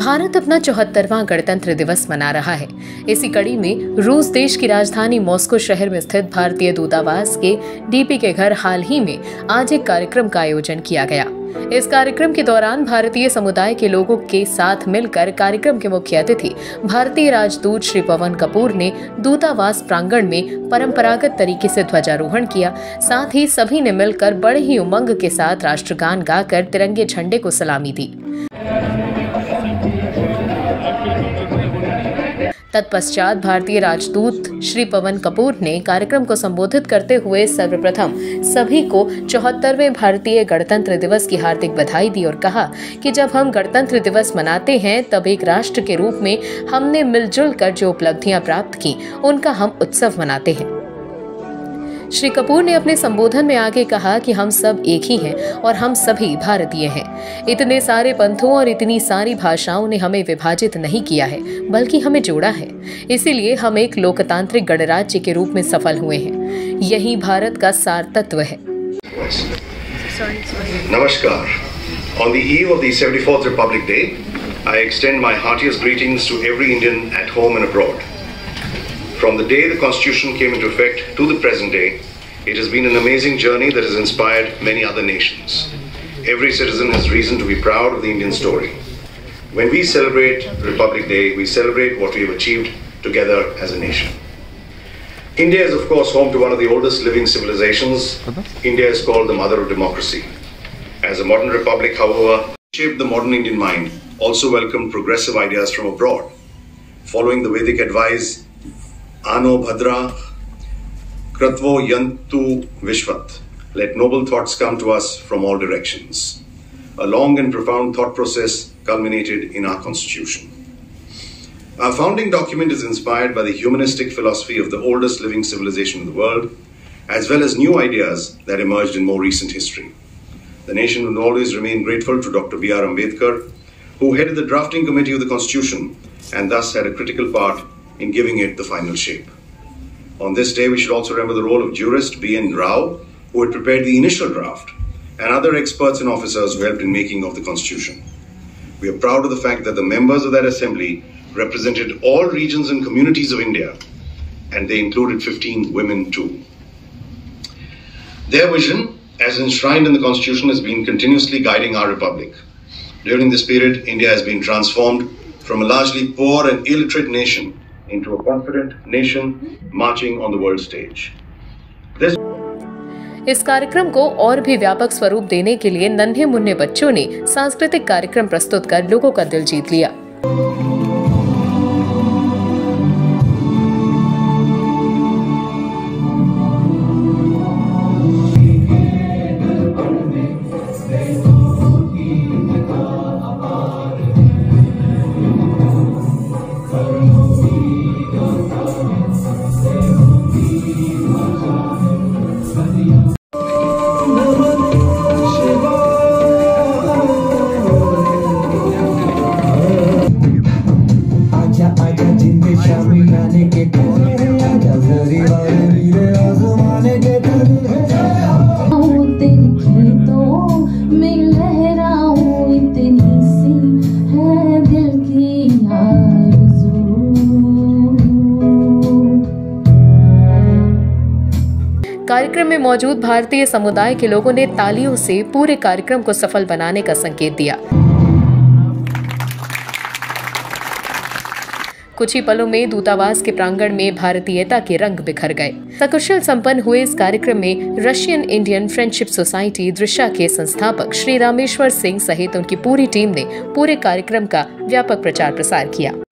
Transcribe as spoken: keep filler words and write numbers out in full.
भारत अपना चौहत्तरवां गणतंत्र दिवस मना रहा है। इसी कड़ी में रूस देश की राजधानी मॉस्को शहर में स्थित भारतीय दूतावास के डीपी के घर हाल ही में आज एक कार्यक्रम का आयोजन किया गया। इस कार्यक्रम के दौरान भारतीय समुदाय के लोगों के साथ मिलकर कार्यक्रम के मुख्य अतिथि भारतीय राजदूत श्री पवन कपूर ने दूतावास प्रांगण में परंपरागत तरीके से ध्वजारोहण किया। साथ ही सभी ने मिलकर बड़े ही उमंग के साथ राष्ट्रगान गाकर तिरंगे झंडे को सलामी दी। तत्पश्चात भारतीय राजदूत श्री पवन कपूर ने कार्यक्रम को संबोधित करते हुए सर्वप्रथम सभी को चौहत्तरवें भारतीय गणतंत्र दिवस की हार्दिक बधाई दी और कहा कि जब हम गणतंत्र दिवस मनाते हैं तब एक राष्ट्र के रूप में हमने मिलजुल कर जो उपलब्धियां प्राप्त की उनका हम उत्सव मनाते हैं। श्री कपूर ने अपने संबोधन में आगे कहा कि हम सब एक ही हैं और हम सभी भारतीय हैं। इतने सारे पंथों और इतनी सारी भाषाओं ने हमें विभाजित नहीं किया है बल्कि हमें जोड़ा है। इसीलिए हम एक लोकतांत्रिक गणराज्य के रूप में सफल हुए हैं। यही भारत का सार तत्व है। नमस्कार। On the eve of the seventy-fourth Republic Day, I extend my heartiest greetings to every Indian at home and abroad. From the day the Constitution came into effect to the present day, it has been an amazing journey that has inspired many other nations. Every citizen has reason to be proud of the Indian story. When we celebrate Republic Day, we celebrate what we have achieved together as a nation. India is of course home to one of the oldest living civilizations. India is called the mother of democracy. As a modern republic, however, shaped the modern Indian mind, also welcomed progressive ideas from abroad. Following the Vedic advice, Ano Bhadra Kratvo Yantu Vishvat. Let noble thoughts come to us from all directions. A long and profound thought process culminated in our Constitution. Our founding document is inspired by the humanistic philosophy of the oldest living civilization in the world, as well as new ideas that emerged in more recent history. The nation will always remain grateful to Doctor B R Ambedkar, who headed the drafting committee of the Constitution and thus had a critical part in giving it the final shape. On this day, we should also remember the role of jurist B N Rao, who had prepared the initial draft, and other experts and officers who helped in making of the Constitution. We are proud of the fact that the members of that assembly represented all regions and communities of India, and they included fifteen women too. Their vision, as enshrined in the Constitution, has been continuously guiding our republic. During this period, India has been transformed from a largely poor and illiterate nation into a confident nation marching on the world stage. This... इस कार्यक्रम को और भी व्यापक स्वरूप देने के लिए नन्हे मुन्ने बच्चों ने सांस्कृतिक कार्यक्रम प्रस्तुत कर लोगों का दिल जीत लिया। कार्यक्रम में मौजूद भारतीय समुदाय के लोगों ने तालियों से पूरे कार्यक्रम को सफल बनाने का संकेत दिया। कुछ ही पलों में दूतावास के प्रांगण में भारतीयता के रंग बिखर गए। सकुशल संपन्न हुए इस कार्यक्रम में रशियन इंडियन फ्रेंडशिप सोसाइटी दृश्या के संस्थापक श्री रामेश्वर सिंह सहित उनकी पूरी टीम ने पूरे कार्यक्रम का व्यापक प्रचार प्रसार किया।